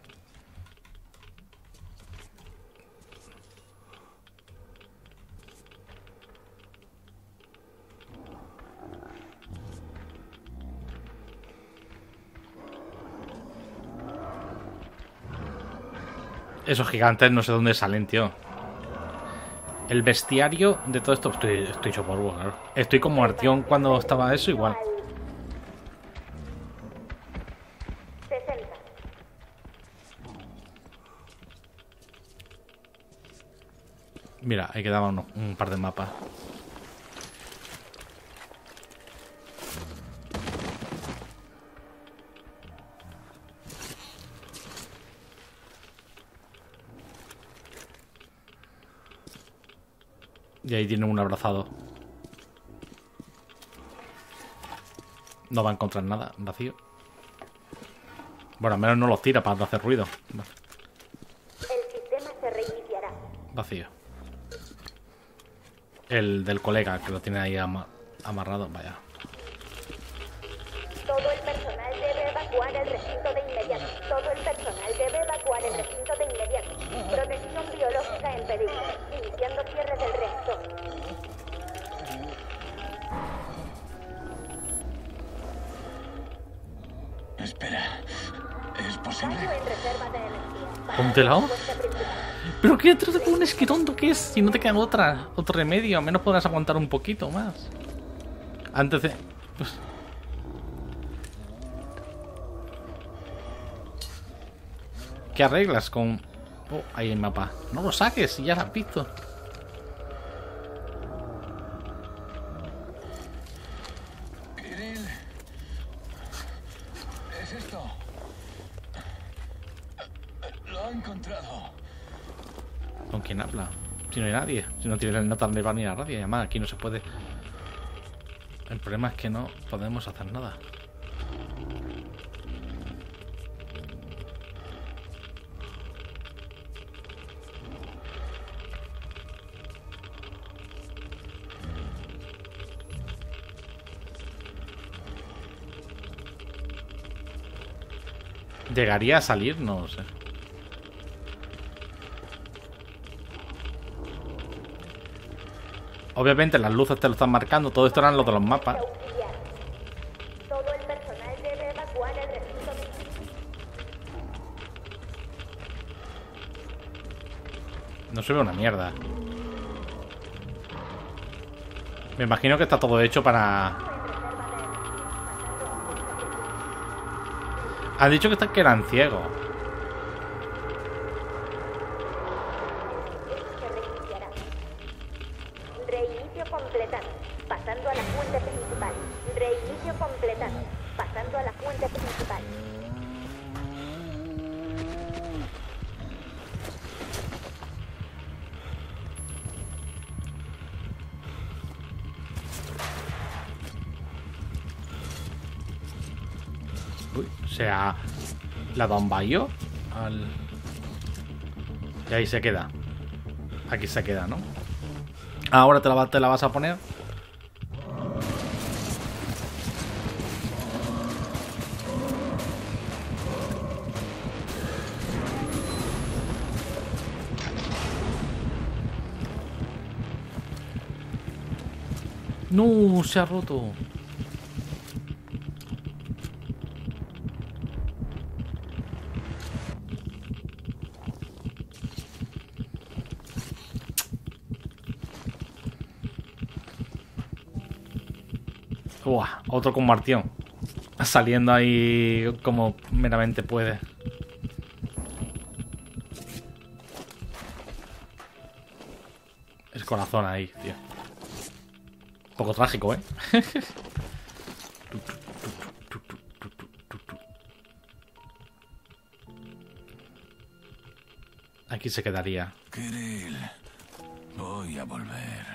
Esos gigantes no sé dónde salen, tío. El bestiario de todo esto... Estoy hecho polvo, claro. Estoy como Artión cuando estaba eso, igual. 60. Mira, ahí quedaban un par de mapas. Y ahí tiene un abrazado. No va a encontrar nada, vacío. Bueno, al menos no los tira para no hacer ruido. El sistema se reiniciará. Vacío. El del colega que lo tiene ahí amarrado, vaya. Todo el personal debe evacuar el recinto de inmediato. Todo el personal debe evacuar el recinto de inmediato. Protección biológica en peligro. Iniciando cierre del reactor. Espera. ¿Es posible? Fallo en reserva de energía. ¿Póntela? ¿Pero qué otro te pones? ¿Qué tonto que es? Si no te queda otro remedio, al menos podrás aguantar un poquito más. Antes de... Pues... ¿Qué arreglas con...? Oh, ahí el mapa. No lo saques, si ya lo has visto. Kirill. ¿Es esto? Lo ha encontrado. ¿Con quién habla? Si no hay nadie. Si no tiene nota de va ni a nadie. Además, aquí no se puede. El problema es que no podemos hacer nada. ¿Llegaría a salir? No lo sé. Obviamente las luces te lo están marcando. Todo esto eran los de los mapas. Todo el personal debe evacuar el recinto de... No se ve una mierda. Me imagino que está todo hecho para... Han dicho que eran ciegos. Reinicio completado. Pasando a la fuente principal. Reinicio completado. Pasando a la fuente principal. Uy, se ha... ¿La da un bayo? Y ahí se queda. Aquí se queda, ¿no? Ahora te la vas a poner. No, se ha roto. Uah, otro con Martión. Saliendo ahí como meramente puede. El corazón ahí, tío. Un poco trágico, ¿eh? Aquí se quedaría. Kirill, voy a volver.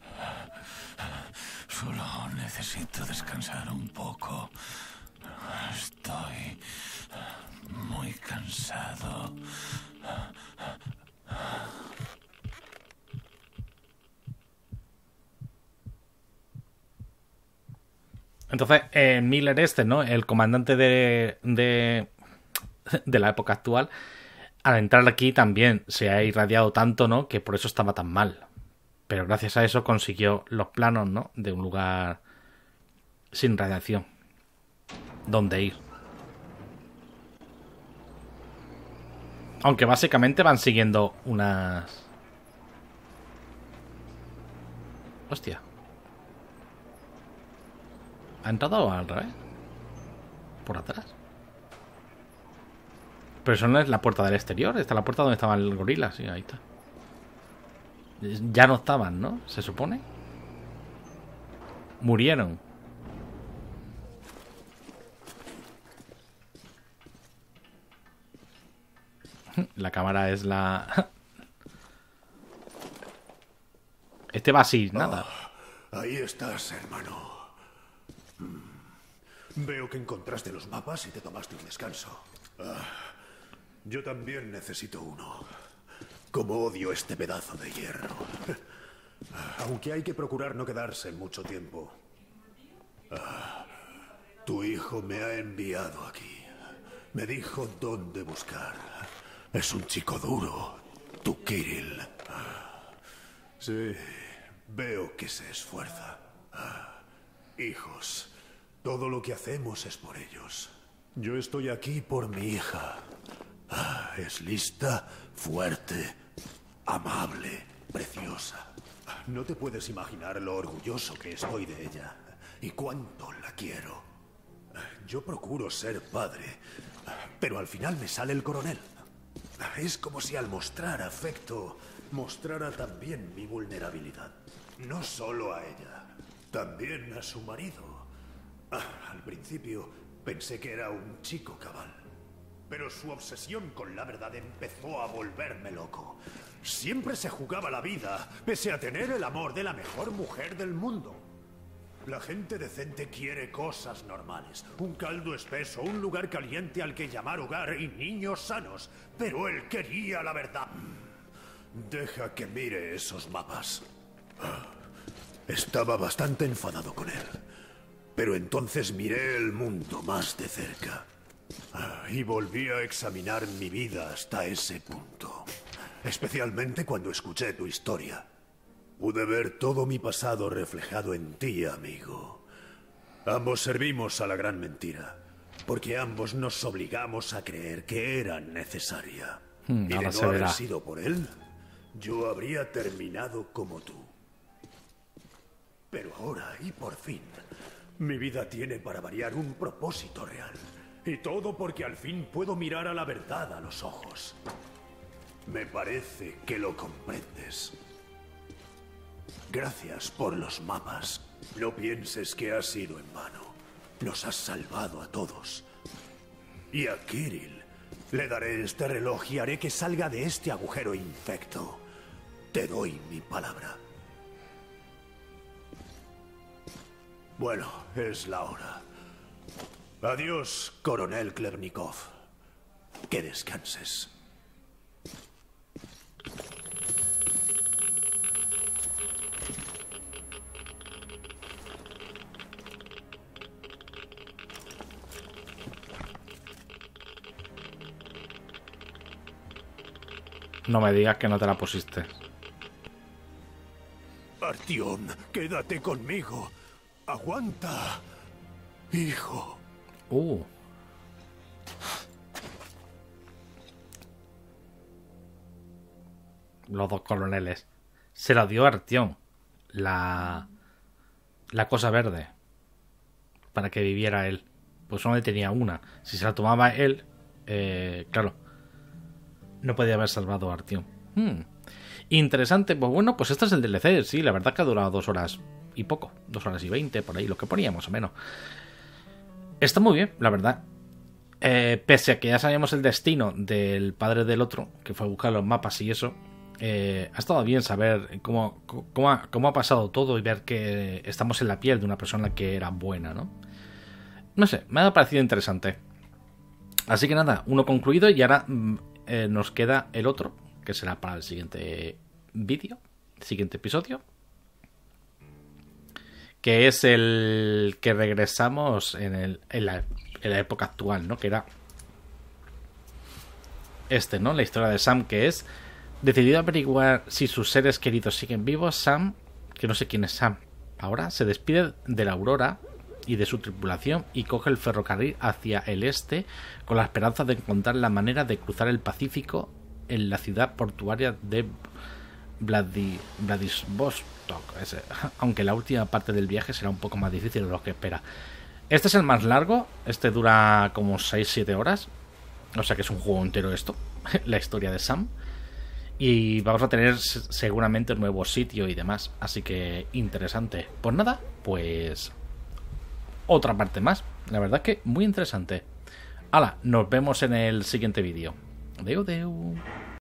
Solo necesito descansar un poco. Estoy muy cansado. Entonces, Miller ¿no? El comandante de la época actual, al entrar aquí también se ha irradiado tanto, ¿no? Que por eso estaba tan mal. Pero gracias a eso consiguió los planos, ¿no? De un lugar sin radiación. Donde ir. Aunque básicamente van siguiendo unas... Hostia. ¿Ha entrado al revés? ¿Por atrás? Pero eso no es la puerta del exterior. Esta es la puerta donde estaba el gorila. Sí, ahí está. Ya no estaban, ¿no? Se supone. Murieron. La cámara es la... Este va así, nada. Ahí estás, hermano. Veo que encontraste los mapas y te tomaste un descanso. Yo también necesito uno. Como odio este pedazo de hierro. Aunque hay que procurar no quedarse mucho tiempo. Tu hijo me ha enviado aquí. Me dijo dónde buscar. Es un chico duro, tu Kirill. Sí, veo que se esfuerza. Hijos, todo lo que hacemos es por ellos. Yo estoy aquí por mi hija. Es lista, fuerte, amable, preciosa. No te puedes imaginar lo orgulloso que estoy de ella y cuánto la quiero. Yo procuro ser padre, pero al final me sale el coronel. Es como si al mostrar afecto mostrara también mi vulnerabilidad. No solo a ella, también a su marido. Al principio pensé que era un chico cabal, pero su obsesión con la verdad empezó a volverme loco. Siempre se jugaba la vida, pese a tener el amor de la mejor mujer del mundo. La gente decente quiere cosas normales. Un caldo espeso, un lugar caliente al que llamar hogar y niños sanos. Pero él quería la verdad. Deja que mire esos mapas. Estaba bastante enfadado con él. Pero entonces miré el mundo más de cerca. Y volví a examinar mi vida hasta ese punto. Especialmente cuando escuché tu historia. Pude ver todo mi pasado reflejado en ti, amigo. Ambos servimos a la gran mentira, porque ambos nos obligamos a creer que era necesaria. Y de no haber sido por él, yo habría terminado como tú. Pero ahora, y por fin, mi vida tiene para variar un propósito real. Y todo porque al fin puedo mirar a la verdad a los ojos. Me parece que lo comprendes. Gracias por los mapas. No pienses que ha sido en vano. Nos has salvado a todos. Y a Kirill le daré este reloj y haré que salga de este agujero infecto. Te doy mi palabra. Bueno, es la hora. Adiós, coronel Klevnikov. Que descanses. No me digas que no te la pusiste. Artyom, quédate conmigo. Aguanta, hijo. Los dos coroneles. Se la dio a Artyom. La cosa verde. Para que viviera él. Pues solo tenía una. Si se la tomaba él, claro, no podía haber salvado a Artyom. Interesante. Pues bueno, pues este es el DLC. Sí, la verdad que ha durado 2 horas y poco. 2 horas y 20, por ahí, lo que ponía más o menos. Está muy bien, la verdad. Pese a que ya sabíamos el destino del padre del otro, que fue a buscar los mapas y eso, ha estado bien saber cómo ha pasado todo y ver que estamos en la piel de una persona que era buena, ¿no? No sé, me ha parecido interesante. Así que nada, uno concluido y ahora nos queda el otro, que será para el siguiente vídeo, siguiente episodio, que es el que regresamos en la época actual, ¿no? Que era ¿no? La historia de Sam, que es decidido averiguar si sus seres queridos siguen vivos. Sam, que no sé quién es Sam ahora, se despide de la Aurora y de su tripulación y coge el ferrocarril hacia el este con la esperanza de encontrar la manera de cruzar el Pacífico en la ciudad portuaria de Vladivostok, aunque la última parte del viaje será un poco más difícil de lo que espera. Este es el más largo, este dura como 6-7 horas, o sea que es un juego entero esto, la historia de Sam, y vamos a tener seguramente un nuevo sitio y demás, así que interesante. Pues nada, pues otra parte más, la verdad que muy interesante. Hala, nos vemos en el siguiente vídeo. Adeu.